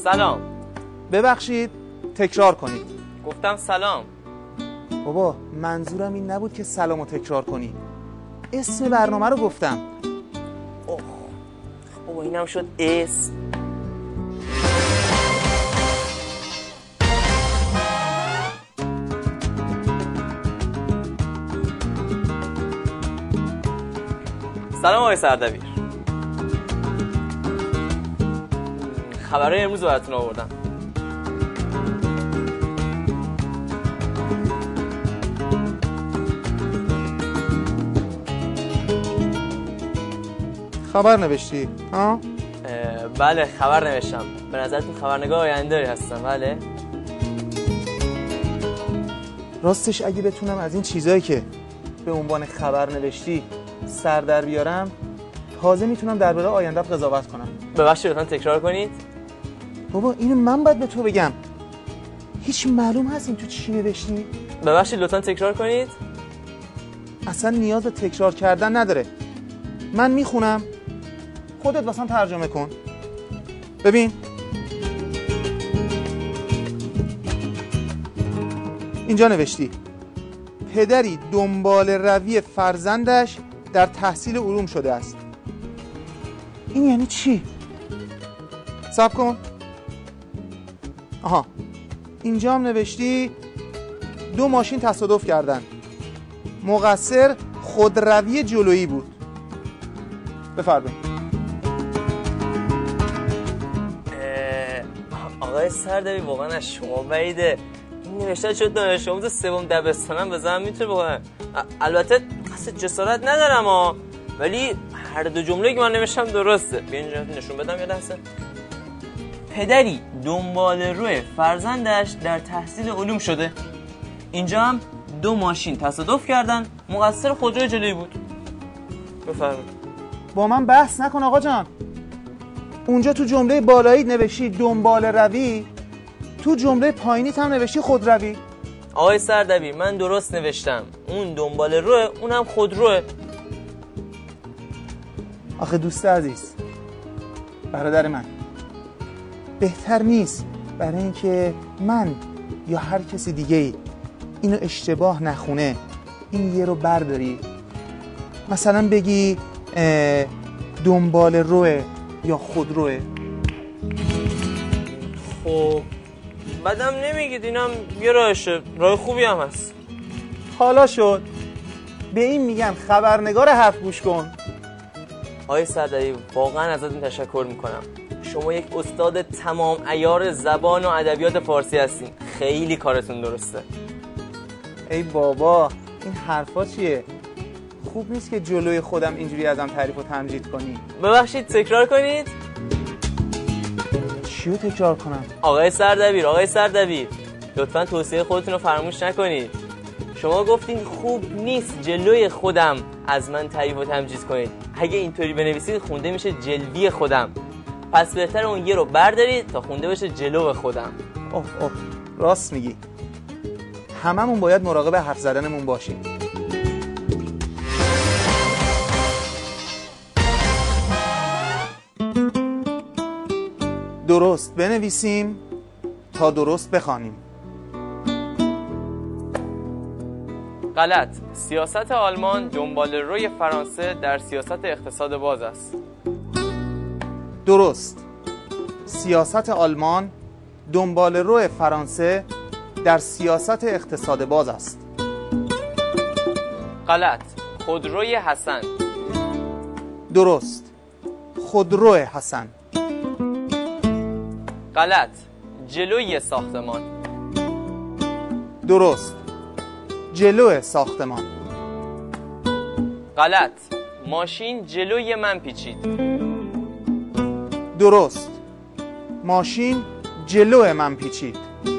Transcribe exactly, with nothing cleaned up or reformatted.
سلام. ببخشید تکرار کنید. گفتم سلام. بابا منظورم این نبود که سلامو تکرار کنی. اسم برنامه رو گفتم. اوه بابا اینم شد اسم. سلام آقای سردبیر. خبرهای امروز براتون آوردم. خبر نوشتی؟ ها؟ بله خبر نوشتم. به نظرتون خبرنگار آینده‌ای هستم؟ بله. راستش اگه بتونم از این چیزایی که به عنوان خبر نوشتی سر در بیارم، تازه میتونم درباره آینده قضاوت کنم. ببخشید لطفاً تکرار کنید. بابا اینو من باید به تو بگم. هیچ معلوم هست این تو چی نوشتی؟ ببخشید لطفاً تکرار کنید. اصلا نیاز به تکرار کردن نداره. من میخونم، خودت واسم ترجمه کن. ببین اینجا نوشتی پدری دنبال روی فرزندش در تحصیل علوم شده است. این یعنی چی؟ صبر کن. آها اینجا هم نوشتی دو ماشین تصادف کردند، مقصر خودروی جلویی بود. بفرمایید. آقای سردبیر واقعا از شما بعیده. این نوشته شد دانش آموز سوم دبستانم بزنم میتونه بکنه. البته قصد جسارت ندارم ها، ولی هر دو جمله که من نوشتم درسته. بیا اینجا نشون بدم یه لحظه. پدری دنبال روی فرزندش در تحصیل علوم شده. اینجا هم دو ماشین تصادف کردن، مقصر خودروی جلویی بود. بفرمایید. با من بحث نکن آقا جان. اونجا تو جمله بالایی نوشتی دنبال روی، تو جمله پایینی هم نوشتی خودروی. آقای سردبیر من درست نوشتم. اون دنبال روه، اونم خودروه. آخه دوست عزیز، برادر من، بهتر نیست برای اینکه من یا هر کسی دیگه ای اینو اشتباه نخونه این یه رو برداری، مثلا بگی دنبال روه یا خودروه؟ خب بعدم نمیگید اینم یه راهشه، راه خوبی هم هست. حالا شد. به این میگن خبرنگار حرف گوش کن. آقای سردبیر واقعا ازتون تشکر میکنم. شما یک استاد تمام عیار زبان و ادبیات فارسی هستین. خیلی کارتون درسته. ای بابا این حرفا چیه؟ خوب نیست که جلوی خودم اینجوری ازم تعریف و تمجید کنی. ببخشید تکرار کنید. چیو تکرار کنم؟ آقای سردبیر آقای سردبیر لطفاً توصیه خودتون رو فراموش نکنید. شما گفتین خوب نیست جلوی خودم از من تعریف و تمجید کنید. اگه اینطوری بنویسید خونده میشه جلوی خودم. پس بهتر اون یه رو بردارید تا خونده بشه جلو خودم. اوه اوه راست میگی. هممون باید مراقب حرف زدنمون باشیم. درست بنویسیم تا درست بخوانیم. غلط. سیاست آلمان دنبال روی فرانسه در سیاست اقتصاد باز است. درست. سیاست آلمان دنبال روی فرانسه در سیاست اقتصاد باز است. غلط. خودروی حسن. درست. خودرو حسن. غلط. جلوی ساختمان. درست. جلو ساختمان. غلط. ماشین جلوی من پیچید. درست. ماشین جلو من پیچید.